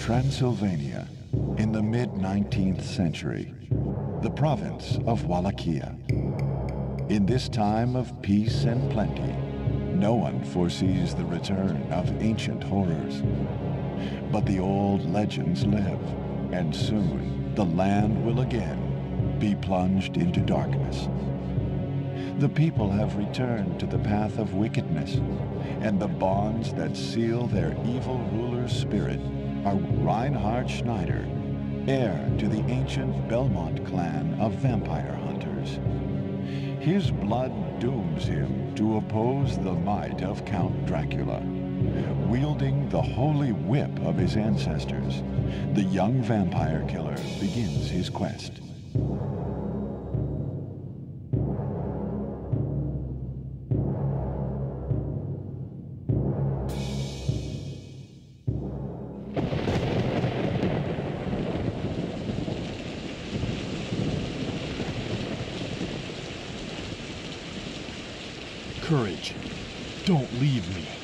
Transylvania, in the mid-19th century, the province of Wallachia. In this time of peace and plenty, no one foresees the return of ancient horrors. But the old legends live, and soon the land will again be plunged into darkness. The people have returned to the path of wickedness, and the bonds that seal their evil ruler's spirit are Reinhard Schneider, heir to the ancient Belmont clan of vampire hunters. His blood dooms him to oppose the might of Count Dracula. Wielding the holy whip of his ancestors, the young vampire killer begins his quest. Courage. Don't leave me.